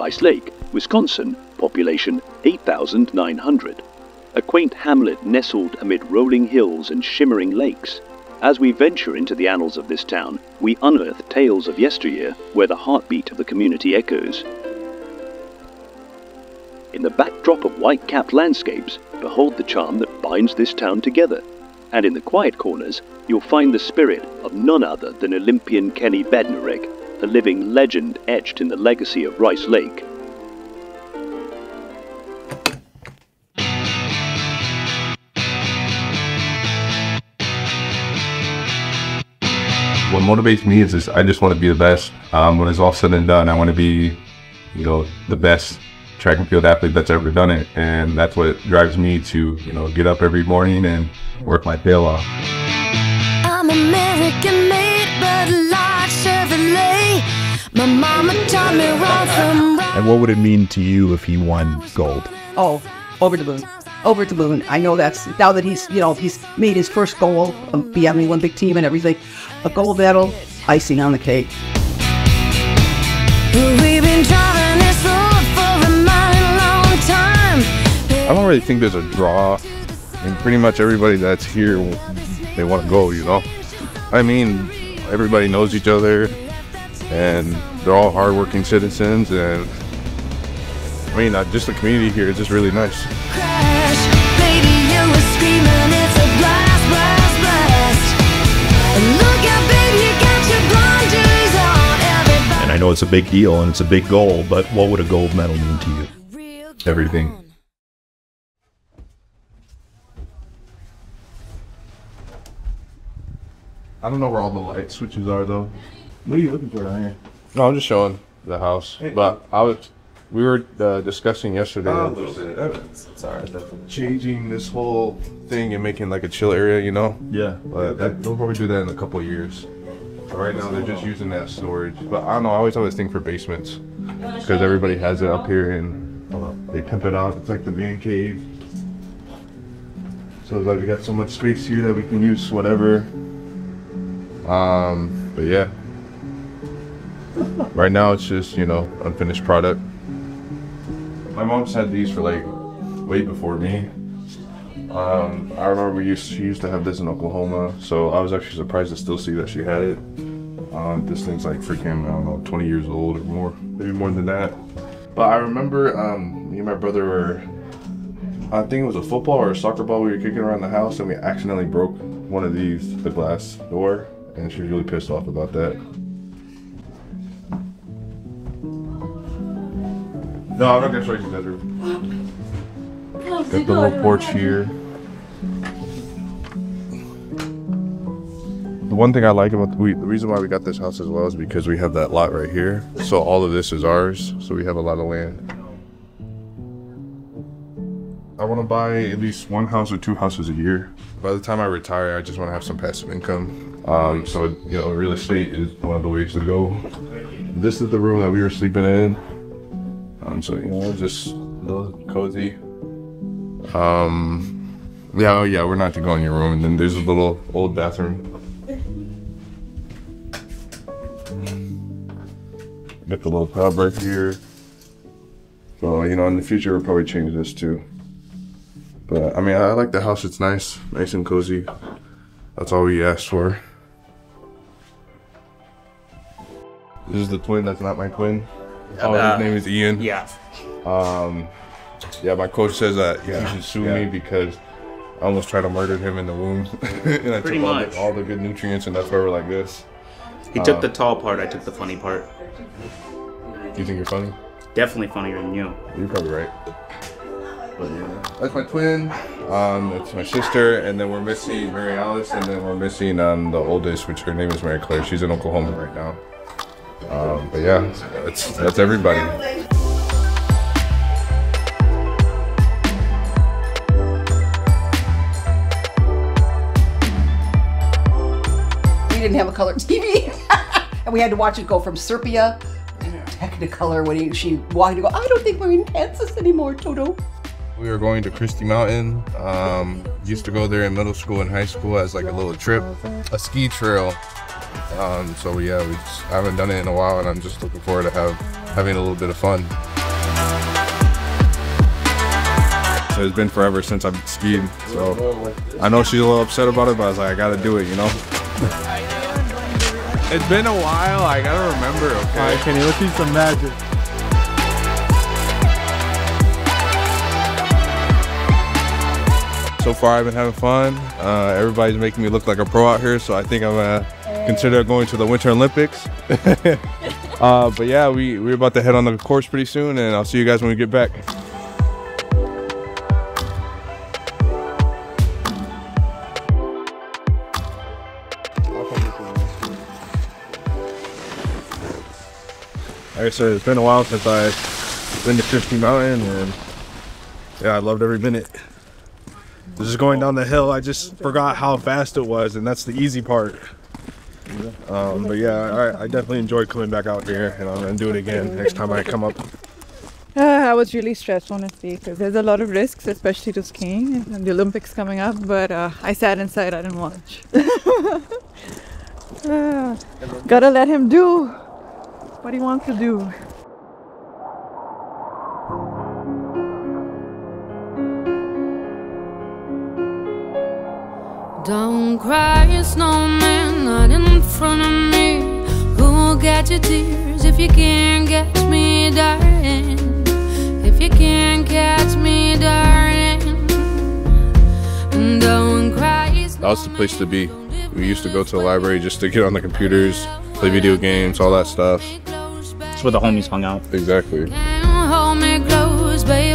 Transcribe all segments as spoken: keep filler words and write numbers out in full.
Rice Lake, Wisconsin, population eight thousand nine hundred. A quaint hamlet nestled amid rolling hills and shimmering lakes. As we venture into the annals of this town, we unearth tales of yesteryear where the heartbeat of the community echoes. In the backdrop of white-capped landscapes, behold the charm that binds this town together. And in the quiet corners, you'll find the spirit of none other than Olympian Kenny Bednarek, a living legend etched in the legacy of Rice Lake. What motivates me is, is I just want to be the best. Um, when it's all said and done, I want to be, you know, the best track and field athlete that's ever done it. And that's what drives me to, you know, get up every morning and work my tail off. I'm American made, but a large Chevrolet. My mama taught me wrong from right. And what would it mean to you if he won gold? Oh, over the moon. Over the moon. I know that's, now that he's, you know, he's made his first goal, um, be on the Olympic team and everything. A gold medal, icing on the cake. We've been driving this road for a mighty long time. I don't really think there's a draw. I mean, pretty much everybody that's here, they want to go, you know? I mean, everybody knows each other, and they're all hardworking citizens, and I mean, uh, just the community here is just really nice. Crash, baby, you were screaming, it's a blast, blast, blast. Look out, baby, you got your blinders on, everybody. And I know it's a big deal and it's a big goal, but what would a gold medal mean to you? Everything. I don't know where all the light switches are, though. What are you looking for down here? No, I'm just showing the house. But I was, we were uh, discussing yesterday. Oh, sorry, changing this whole thing and making like a chill area, you know? Yeah. But that, they'll probably do that in a couple of years. But right now, they're just using that storage. But I don't know. I always have this thing for basements because everybody has it up here and they pimp it out. It's like the man cave. So it's like we got so much space here that we can use whatever. Um, but yeah, right now it's just, you know, unfinished product. My mom's had these for like way before me. Um, I remember we used, she used to have this in Oklahoma, so I was actually surprised to still see that she had it. Um, this thing's like freaking, I don't know, twenty years old or more, maybe more than that. But I remember um, me and my brother were, I think it was a football or a soccer ball we were kicking around the house, and we accidentally broke one of these, the glass door. And she was really pissed off about that. No, I'm not gonna show you the bedroom. Got the little porch here. The one thing I like about the, we, the reason why we got this house as well is because we have that lot right here. So all of this is ours. So we have a lot of land. I want to buy at least one house or two houses a year. By the time I retire, I just want to have some passive income. Um, so, you know, real estate is one of the ways to go. This is the room that we were sleeping in. Um, so, you know, just a little cozy. Um, yeah, oh yeah, we're not to go in your room. And then there's a little old bathroom. Got the little tub right here. So, you know, in the future, we'll probably change this too. But, I mean, I like the house. It's nice, nice and cozy. That's all we asked for. This is the twin that's not my twin. Oh, uh, his name is Ian. Yeah. Um, yeah, my coach says that yeah, he should sue yeah. me because I almost tried to murder him in the womb. And I Pretty took all much. the, all the good nutrients, and that's why we're like this. He uh, took the tall part, I took the funny part. You think you're funny? Definitely funnier than you. You're probably right. But yeah, that's my twin. Um, that's my sister, and then we're missing Mary Alice, and then we're missing um, the oldest, which her name is Mary Claire. She's in Oklahoma right now. Um, but yeah, that's that's everybody. We didn't have a color T V, and we had to watch it go from sepia to Technicolor when he, she wanted to go, I don't think we're in Kansas anymore, Toto. We were going to Christie Mountain. Um, used to go there in middle school and high school as like a little trip, a ski trail. Um, so yeah, we just haven't done it in a while, and I'm just looking forward to have having a little bit of fun. It's been forever since I've skied, so I know she's a little upset about it, but I was like, I gotta do it, you know? It's been a while, I gotta remember, okay? All right, Kenny, let's see some magic. So far, I've been having fun. Uh, everybody's making me look like a pro out here, so I think I'm gonna consider going to the Winter Olympics. uh, but yeah, we, we're about to head on the course pretty soon, and I'll see you guys when we get back. Like I said, it's been a while since I've been to Fifty Mountain, and yeah, I loved every minute. Just going down the hill, I just forgot how fast it was, and that's the easy part. Um, but yeah, I, I definitely enjoyed coming back out here, and I'm gonna do it again next time I come up. Uh, I was really stressed, honestly, because there's a lot of risks, especially to skiing and the Olympics coming up. But uh, I sat inside, I didn't watch. uh, gotta let him do what he wants to do. Don't cry, snowman, not in front of me. Who'll get your tears if you can't catch me, darling? If you can't catch me, darling. Don't cry. That was the place to be. We used to go to the library just to get on the computers, play video games, all that stuff. It's where the homies hung out. Exactly. Hold me close, baby.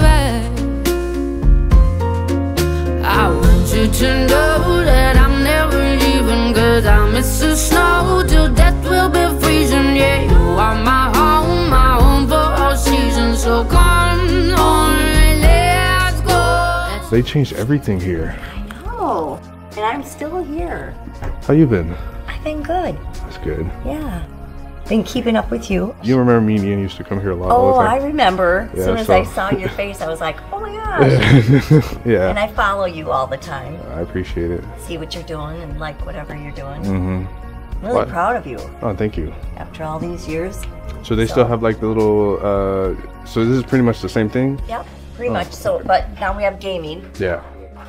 I want you to know that I'm never leaving, 'cause I miss the snow till death will be freezing. Yeah, you are my home, my home for all seasons. So come on, let's go. They changed everything here. I know, and I'm still here. How you been? I've been good. That's good. Yeah. Been keeping up with you. You remember me and Ian used to come here a lot. Oh, all the I time. remember. As Yeah, soon as so- I saw your face, I was like, oh my gosh. Yeah. And I follow you all the time. I appreciate it. See what you're doing and like whatever you're doing. Mm-hmm. I'm really What? proud of you Oh, thank you. after all these years. So they So- still have like the little, uh, so this is pretty much the same thing? Yep, pretty Oh. much. So, but now we have gaming. Yeah.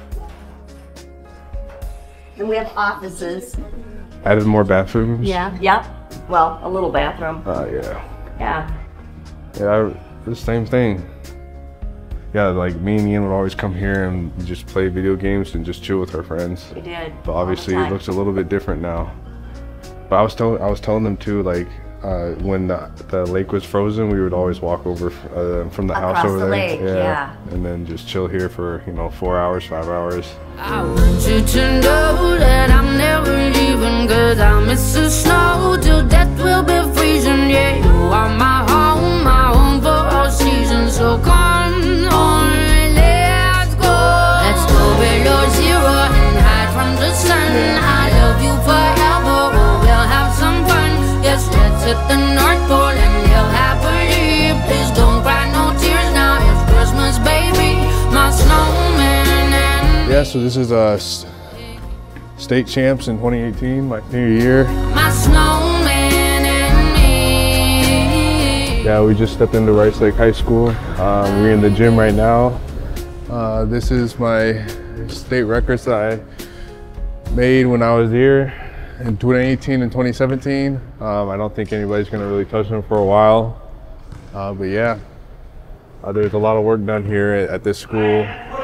Then we have offices. Added more bathrooms? Yeah. Yep. Well, a little bathroom. Uh, yeah. Yeah. Yeah, I, the same thing. Yeah, like me and Ian would always come here and just play video games and just chill with our friends. We did. But all the obviously it time. looks a little bit different now. But I was telling I was telling them too, like uh, when the, the lake was frozen, we would always walk over uh, from the house Across over the there, lake, yeah. and then just chill here for you know four hours, five hours. I want you to know that I'm never leaving, 'cause I miss the snow till death will be freezing. Yeah, you are my home, my home for all seasons. So come on, let's go. Let's go below zero and hide from the sun. I love you forever, oh, we'll have some fun. Yes, let's hit the North Pole and live happily. Please don't cry no tears now, it's Christmas, baby. My snowman. Yeah, so this is uh, s- state champs in twenty eighteen, my senior year. My snowman and me. Yeah, we just stepped into Rice Lake High School. Um, we're in the gym right now. Uh, this is my state records that I made when I was here in twenty eighteen and twenty seventeen. Um, I don't think anybody's gonna really touch them for a while. Uh, but yeah, uh, there's a lot of work done here at, at this school.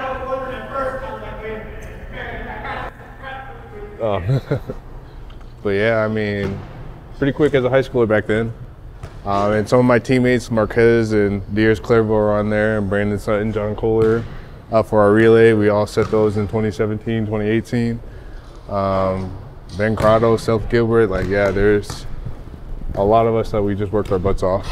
Oh. But yeah, I mean, pretty quick as a high schooler back then. Um, and some of my teammates, Marquez and Deers Clairville, are on there, and Brandon Sutton, John Kohler, uh, for our relay. We all set those in twenty seventeen, twenty eighteen. Um, Ben Crotto, Seth Gilbert, like yeah, there's a lot of us that we just worked our butts off.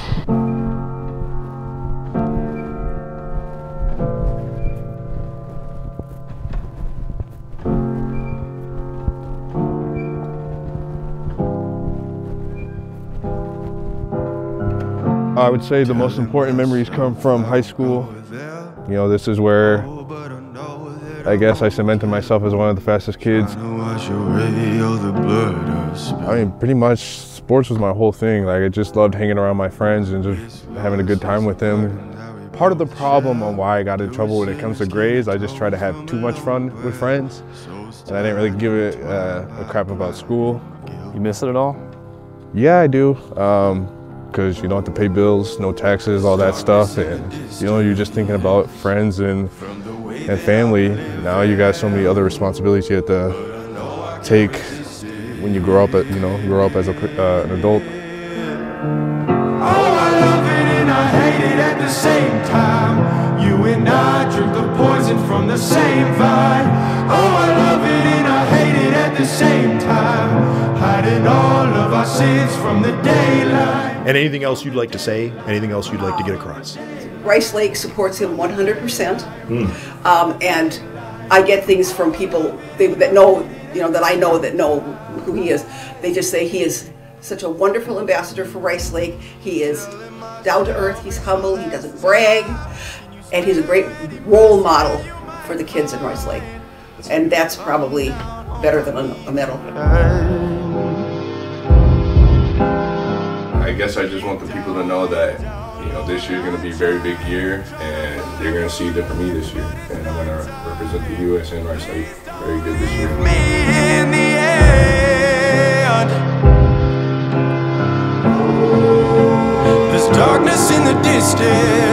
I would say the most important memories come from high school. You know, this is where I guess I cemented myself as one of the fastest kids. I mean, pretty much sports was my whole thing. Like, I just loved hanging around my friends and just having a good time with them. part of the problem on why I got in trouble when it comes to grades. I just try to have too much fun with friends, and I didn't really give it uh, a crap about school. You miss it at all? Yeah, I do, because um, you don't have to pay bills, no taxes, all that stuff, and you know, you're just thinking about friends and and family. Now you got so many other responsibilities you have to take when you grow up, at, you know, grow up as a, uh, an adult. Oh, I love it and I hate it at the same time. You and I drink the poison from the same vine. Oh, I love it and I hate it at the same time. Hiding all of our sins from the daylight. And anything else you'd like to say? Anything else you'd like to get across? Rice Lake supports him one hundred percent. Mm. Um, and I get things from people they, that know, you know, that I know that know who he is. They just say he is such a wonderful ambassador for Rice Lake. He is down to earth, he's humble, he doesn't brag, and he's a great role model for the kids in Rice Lake. And that's probably better than a, a medal. I guess I just want the people to know that, you know, this year's going to be a very big year, and you're going to see that from me this year. And I'm going to represent the U S and Rice Lake very good this year. Me in the end. There's darkness in the distance.